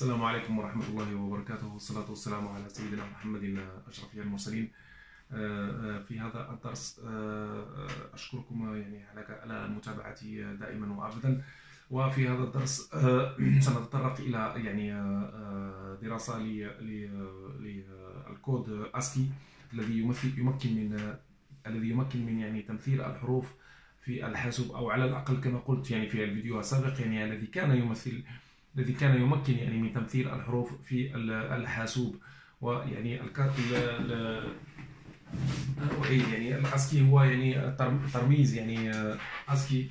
السلام عليكم ورحمة الله وبركاته، والصلاة والسلام على سيدنا محمد أشرف المرسلين. في هذا الدرس أشكركم يعني على متابعتي دائما وأبدا. وفي هذا الدرس سنتطرق إلى يعني دراسة للكود ASCII الذي يمكن من يعني تمثيل الحروف في الحاسوب، أو على الأقل كما قلت يعني في الفيديو السابق، يعني الذي كان يمكن يعني من تمثيل الحروف في الحاسوب. ويعني أعيد يعني الاسكي هو يعني ترميز يعني اسكي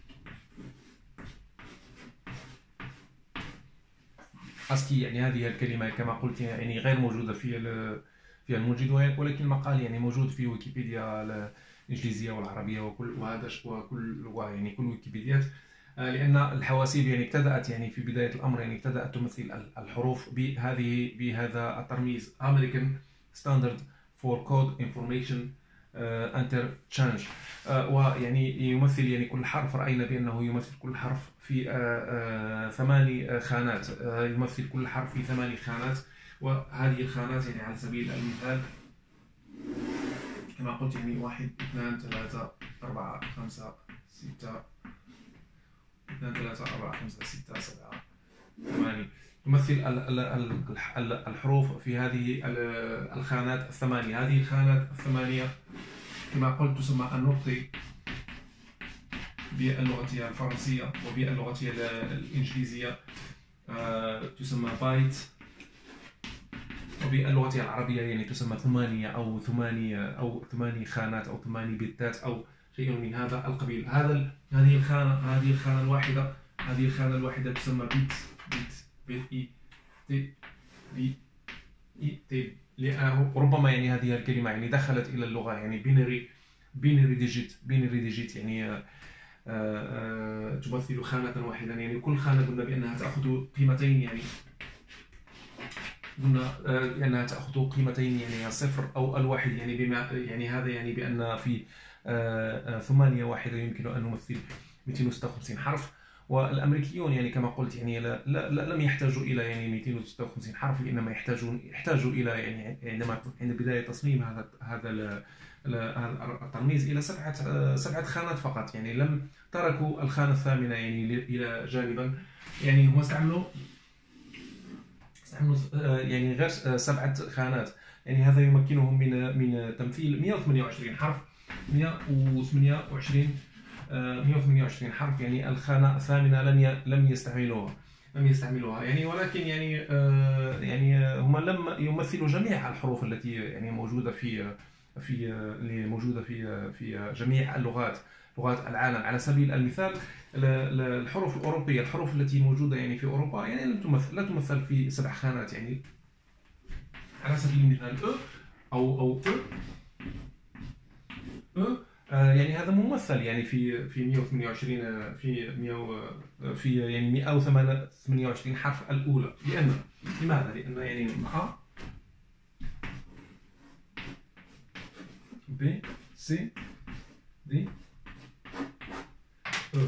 يعني هذه الكلمة كما قلت يعني غير موجودة في الموجد، ولكن المقال يعني موجود في ويكيبيديا الإنجليزية والعربية وكل يعني كل ويكيبيديات، لأن الحواسيب يعني ابتدأت يعني في بداية الأمر يعني ابتدأت تمثل الحروف بهذا الترميز American Standard for Code Information Interchange. ويعني يمثل يعني كل حرف، رأينا بأنه يمثل كل حرف في 8 خانات، يمثل كل حرف في 8 خانات. وهذه الخانات يعني على سبيل المثال كما قلت يعني 1 2 3 4 5 6 2 3 4 5 6 7 8 تمثل الحروف في هذه الخانات الثمانية. هذه الخانات الثمانية كما قلت تسمى النطق باللغة الفرنسية، وباللغة الإنجليزية تسمى بايت، وباللغة العربية يعني تسمى ثمانية أو 8 خانات أو 8 بتات أو شيء من هذا القبيل. هذه الخانة الواحدة تسمى بيت تي. ربما يعني هذه الكلمة يعني دخلت إلى اللغة يعني بينري ديجيت يعني تمثل خانة واحدة. يعني كل خانة قلنا بأنها تأخذ قيمتين، يعني قلنا أنها تأخذ قيمتين يعني الصفر أو الواحد، يعني بما يعني هذا يعني بأن في 8 واحدة يمكن أن نمثل 256 حرف. والأمريكيون يعني كما قلت يعني لم يحتاجوا إلى يعني 256 حرف، إنما يحتاجوا إلى يعني عند بداية تصميم هذا الترميز إلى 7 خانات فقط. يعني لم تركوا الخانة الثامنة يعني إلى جانبا، يعني هم استعملوا يعني غير 7 خانات. يعني هذا يمكنهم من تمثيل 128 حرف، 128 حرف. يعني الخانة الثامنة لم يستعملوها يعني، ولكن يعني هم لم يمثلوا جميع الحروف التي يعني موجودة في جميع لغات العالم. على سبيل المثال الحروف الأوروبية، الحروف التي موجودة يعني في أوروبا يعني لا تمثل في 7 خانات. يعني على سبيل المثال أو يعني هذا ممثل يعني في 128 في يعني 128 حرف الأولى. لماذا؟ لأن يعني A B C D E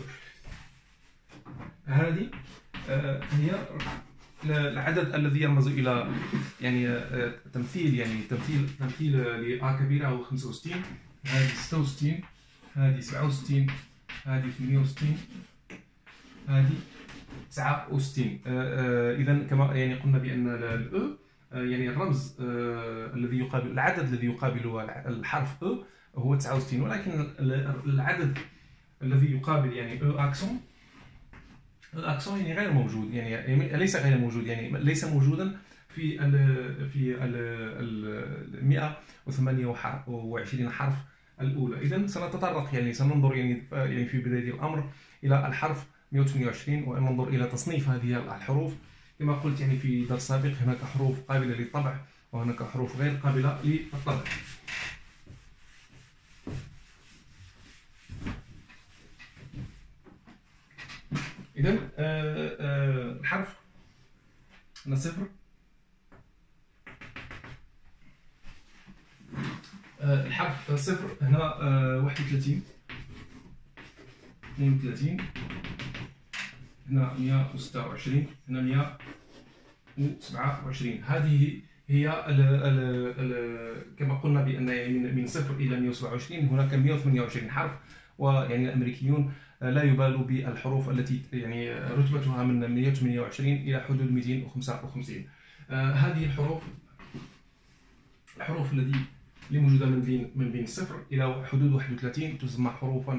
هذه هي العدد الذي يرمز إلى يعني تمثيل لأ كبيرة هو 65، هذه 66، هذه 67، هذه 68، هذه 69. إذا كما يعني قلنا بأن الأ يعني الرمز الذي يقابل العدد الذي يقابل الحرف أ هو 69، ولكن العدد الذي يقابل يعني أكسون يعني غير موجود، يعني ليس غير موجود، يعني ليس موجودا في ال 128 حرف الأولى. إذا سنتطرق يعني سننظر يعني في بداية الأمر إلى الحرف 128، وننظر إلى تصنيف هذه الحروف. كما قلت يعني في درس سابق، هناك حروف قابلة للطبع وهناك حروف غير قابلة للطبع. إذا الحرف هنا 0، الحرف 0 هنا 31 32 هنا 126 هنا 127. هذه هي كما قلنا بأن يعني من 0 إلى 127 هناك 128 حرف، ويعني الأمريكيون لا يبالوا بالحروف التي يعني رتبتها من 128 إلى حدود 255. هذه الحروف التي موجودة من بين 0 إلى حدود 31 تسمى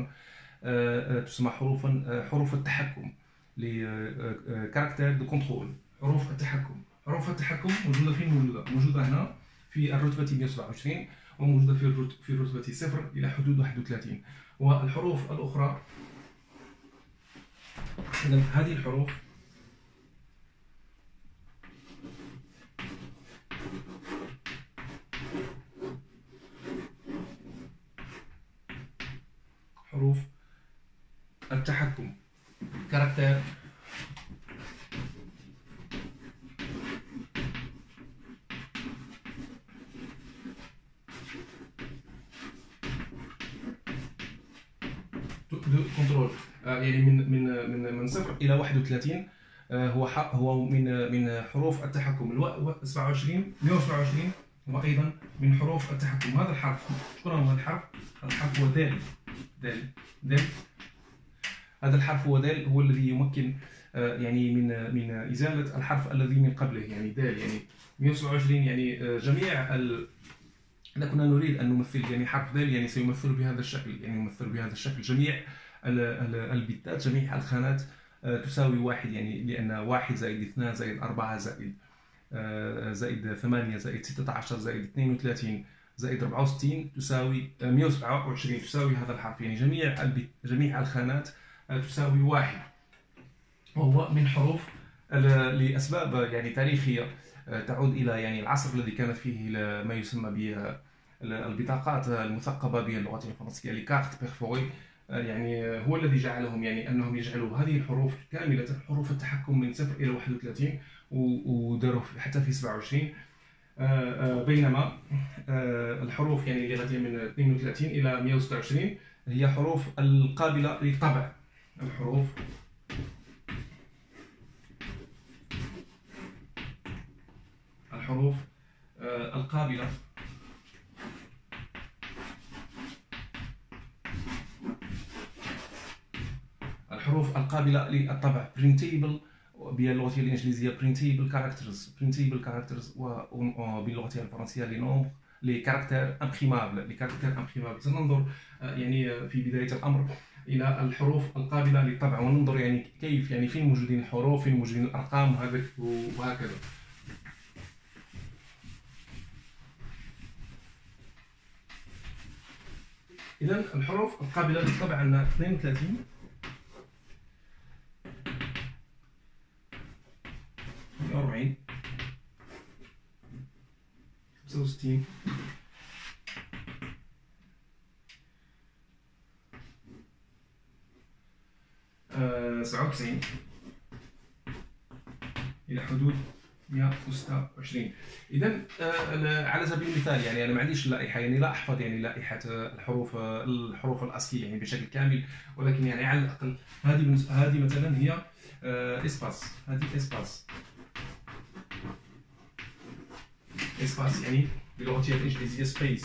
حروف التحكم، كاركتير دو كنترول. حروف التحكم موجودة فين؟ موجودة هنا في الرتبة 127، وموجودة في الرتبة 0 إلى حدود 31. والحروف الأخرى، إذن هذه الحروف حروف التحكم، كاركتير دو كنترول، يعني من 0 إلى 31 هو من حروف التحكم. 127 هو أيضا من حروف التحكم. هذا الحرف، شكون هو الحرف؟ الحرف هو دال. هذا الحرف هو دال، هو الذي يمكن يعني من إزالة الحرف الذي من قبله، يعني دال. يعني 127 يعني جميع إذا كنا نريد أن نمثل يعني حرف دال يعني سيمثل بهذا الشكل. جميع البتات، جميع الخانات تساوي 1، يعني لأن 1 زائد 2 زائد 4 زائد 8 زائد 16 زائد 32 زائد 64 تساوي 127، تساوي هذا الحرف. يعني جميع الخانات تساوي 1، وهو من حروف لأسباب يعني تاريخية تعود إلى يعني العصر الذي كانت فيه ما يسمى بالبطاقات المثقبة باللغة الفرنسية، لي كارت بيرفوري. يعني هو الذي جعلهم يعني أنهم يجعلوا هذه الحروف كاملة حروف التحكم من 0 إلى 31، وداروا حتى في 27. بينما الحروف يعني اللي غادية من 32 إلى 126 هي حروف القابلة للطبع. الحروف القابلة للطبع، printable باللغة الإنجليزية printable characters، وباللغة الفرنسية les caractères imprimables. سننظر يعني في بداية الأمر إلى الحروف القابلة للطبع، وننظر يعني كيف يعني فين موجودين الحروف، فين موجودين الأرقام وهكذا. إذن الحروف القابلة للطبع عندنا 32 40 65 97 إلى حدود 126. إذن على سبيل المثال يعني أنا ما عنديش اللائحة، يعني لا أحفظ يعني لائحة الحروف الأسكي يعني بشكل كامل، ولكن يعني على الأقل هذه مثلا هي إسباس. هذه إسباس يعني باللغة الإنجليزية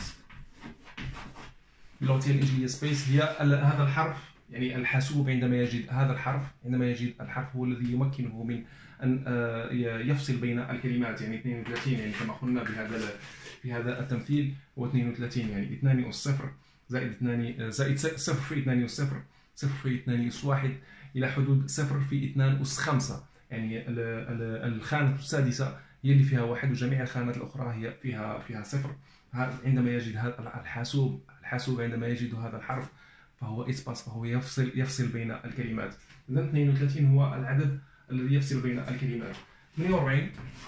سبيس. هي هذا الحرف يعني الحاسوب عندما يجد هذا الحرف هو الذي يمكنه من أن يفصل بين الكلمات. يعني 32 يعني كما قلنا في هذا التمثيل هو 32 يعني 2 أس 0 زائد 0 في 2 أس 0 0 في 2 أس 1 إلى حدود 0 في 2 أس 5. يعني الخانة السادسة هي اللي فيها 1، وجميع الخانات الأخرى هي فيها 0. عندما يجد هذا الحاسوب عندما يجد هذا الحرف فهو إسباس، فهو يفصل بين الكلمات. إذن 32 هو العدد الذي يفصل بين الكلمات. 48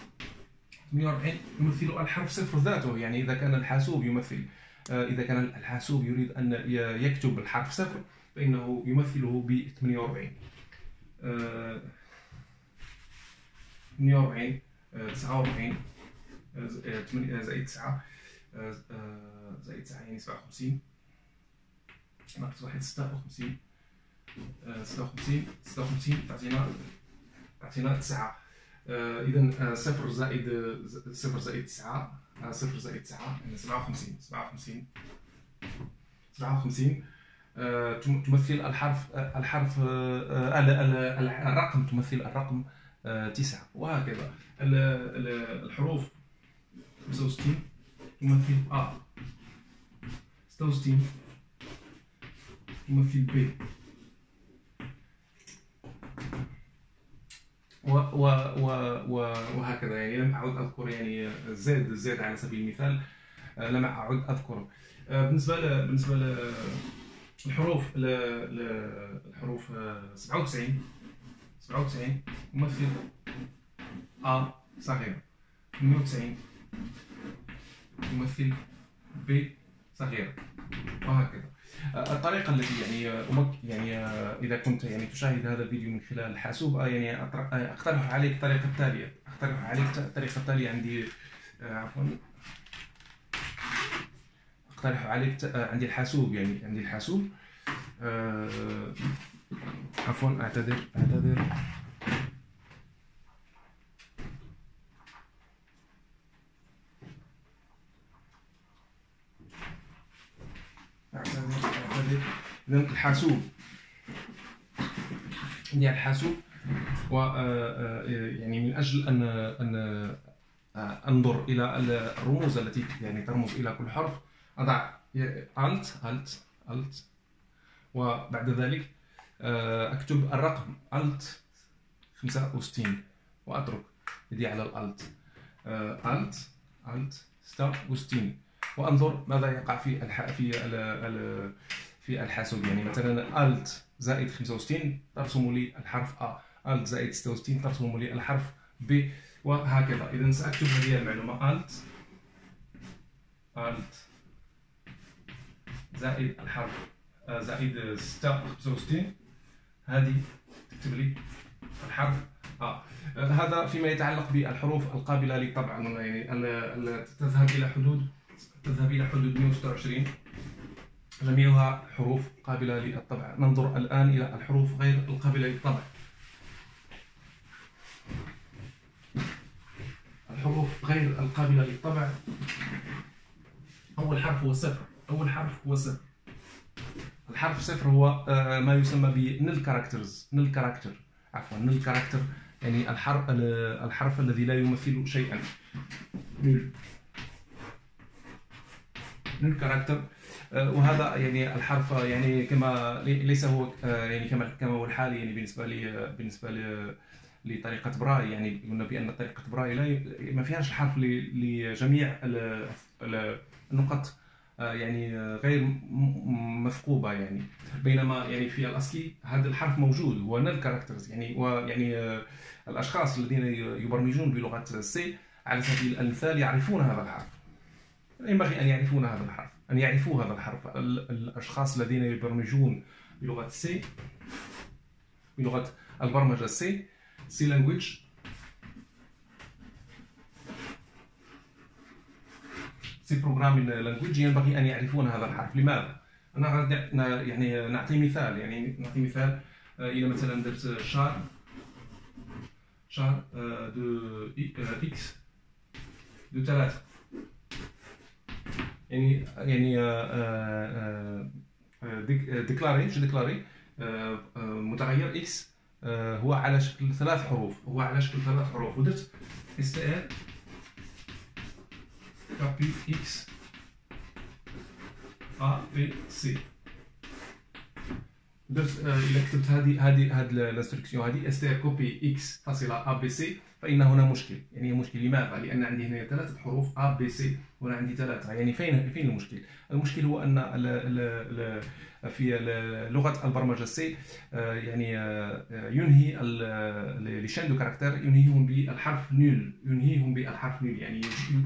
يمثل الحرف 0 ذاته، يعني إذا كان الحاسوب يريد أن يكتب الحرف 0 فإنه يمثله ب 48. 48 49 زائد 9 يعني 57 ناقص 1 56 تعطينا 9. إذا 0 زائد 0 زائد 9 0 زائد 9 يعني 57 57 57 تمثل الرقم تمثل الرقم 9 وهكذا. الحروف 65 تمثل A، 66 تمثل B، وهكذا. يعني لم أعد أذكر يعني زد على سبيل المثال، لم أعد أذكر. بالنسبة للحروف الحروف 97 تمثل A صغيرة، 98 تمثل B صغيرة، وهكذا. الطريقة التي يعني إذا كنت يعني تشاهد هذا الفيديو من خلال الحاسوب، يعني أقترح عليك الطريقة التالية. عندي عفوا أقترح عليك عندي الحاسوب، يعني عندي الحاسوب عفوا أعتذر إذن الحاسوب، عندي الحاسوب، و يعني من أجل أن أنظر إلى الرموز التي يعني ترمز إلى كل حرف، أضع Alt وبعد ذلك أكتب الرقم Alt 65 وأترك يدي على الألت، Alt 66 وأنظر ماذا يقع في الحاسوب. يعني مثلا Alt زائد 65 ترسم لي الحرف A، Alt زائد 66 ترسم لي الحرف B، وهكذا. إذا سأكتب هذه المعلومة Alt زائد الحرف زائد 65، هذه تكتب لي الحرف A. هذا فيما يتعلق بالحروف القابلة للطبع، يعني تذهب إلى حدود 126، جميعها حروف قابلة للطبع. ننظر الآن إلى الحروف غير القابلة للطبع. الحروف غير القابلة للطبع، أول حرف هو صفر. الحرف صفر هو ما يسمى ب نل كاركتر، يعني الحرف الذي لا يمثل شيئا، نل كاركتر. وهذا يعني الحرف يعني كما ليس هو يعني كما هو الحال، يعني بالنسبة لطريقة براي. يعني قلنا بأن طريقة براي ما فيهاش الحرف لجميع النقط يعني غير مثقوبة، يعني بينما يعني في الأسكي هذا الحرف موجود، هو نل كاركترز. يعني ويعني الأشخاص الذين يبرمجون بلغة سي على سبيل المثال يعرفون هذا الحرف، ينبغي أن يعرفوا هذا الحرف. الأشخاص الذين يبرمجون بلغة سي، بلغة البرمجة سي لانجويج، سي بروغرامين لانجويج، ينبغي أن يعرفون هذا الحرف. لماذا؟ أنا يعني نعطي مثال. إذا مثلا درت شار دو إكس دو 3، يعني ديكلاري متغير إكس هو على شكل 3 حروف، ودرت str copy x a b c. درت إذا كتبت هذه الانستركسيون هذه str copy x تصل a b c، فإن هنا مشكل. يعني مشكل لماذا؟ لأن عندي هنا 3 حروف A B C، هنا عندي 3. يعني فين المشكل؟ المشكل هو أن في لغة البرمجة سي يعني ينهي لي شين دو كاركتير ينهيهم بالحرف نول، يعني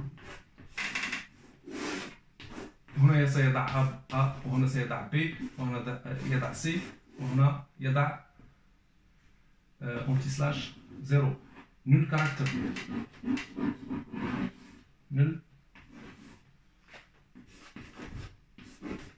هنا سيضع A وهنا سيضع B وهنا يضع C وهنا يضع أنتي سلاش 0 نول كاركتر، نول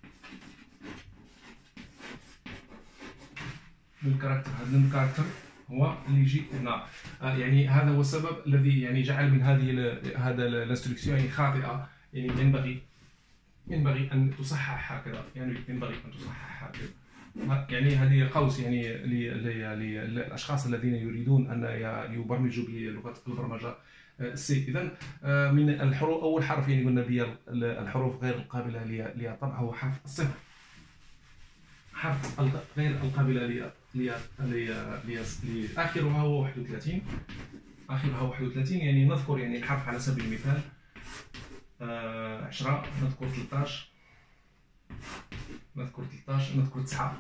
كاركتر. هذا النول كاركتر هو اللي يجي هنا. يعني هذا هو السبب الذي يعني جعل من هذا الانستركسيون يعني خاطئه. يعني ينبغي ان تصحح هكذا، يعني ينبغي ان تصحح هكذا. يعني هذه قوس يعني للاشخاص الذين يريدون ان يبرمجوا بلغه البرمجه سي. اذا من الحروف، اول حرف يعني قلنا الحروف غير القابله للطبع هو حرف الصفر. حرف غير القابله اخرها هو 31. اخرها 31 يعني نذكر يعني الحرف على سبيل المثال 10، نذكر 13، نذكر 13، نذكر 9.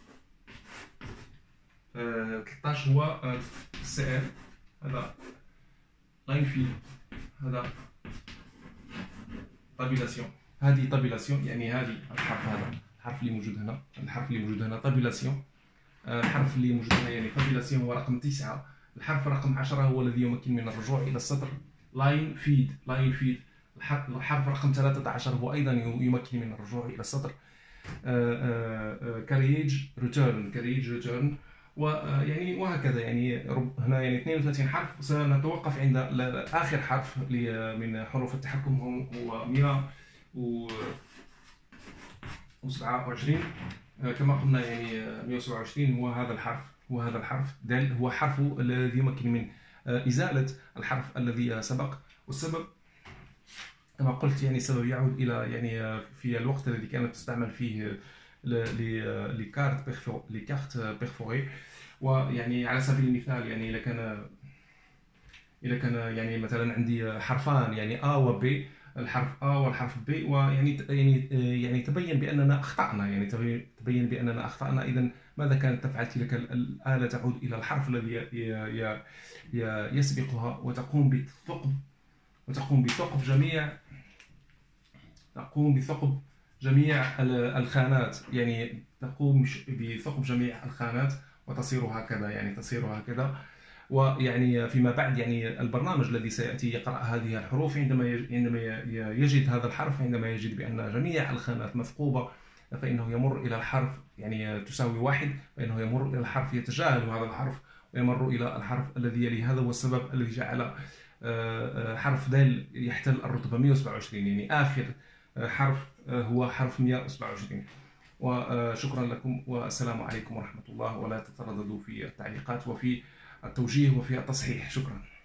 13 هو سي ال، هذا لاين فيل، هذا طابيلاسيون. هذه طابيلاسيون يعني هذه الحرف، هذا الحرف اللي موجود هنا، الحرف اللي موجود هنا طابيلاسيون. الحرف اللي موجود هنا يعني طابيلاسيون هو رقم 9. الحرف رقم 10 هو الذي يمكن من الرجوع الى السطر، لاين فيد، لاين فيد. الحرف رقم 13 هو ايضا يمكن من الرجوع الى السطر، كاريج ريتيرن، كاريج ريتيرن. ويعني وهكذا يعني هنا يعني 32 حرف. سنتوقف عند اخر حرف من حروف التحكم، هو 127. كما قلنا يعني 127 هو هذا الحرف، هو هذا الحرف دال، هو حرف الذي يمكن من ازاله الحرف الذي سبق. والسبب كما قلت يعني السبب يعود الى يعني في الوقت الذي كانت تستعمل فيه لي كارت بيرفوري. ويعني على سبيل المثال يعني اذا كان يعني مثلا عندي حرفان يعني ا و ب، الحرف ا والحرف ب، ويعني تبين باننا اخطانا، يعني تبين باننا اخطانا. اذا ماذا كانت تفعل تلك الاله؟ تعود الى الحرف الذي يسبقها وتقوم بثقب جميع الخانات، يعني تقوم بثقب جميع الخانات وتصير هكذا، يعني تصير هكذا. ويعني فيما بعد يعني البرنامج الذي سيأتي يقرأ هذه الحروف عندما يجد هذا الحرف، عندما يجد بأن جميع الخانات مثقوبة، فإنه يمر إلى الحرف يعني تساوي 1، فإنه يمر إلى الحرف يتجاهل هذا الحرف ويمر إلى الحرف الذي يلي. هذا هو السبب الذي جعل حرف دال يحتل الرتبة 127، يعني آخر حرف هو حرف 127. وشكرا لكم والسلام عليكم ورحمة الله، ولا تترددوا في التعليقات وفي التوجيه وفي التصحيح. شكرا.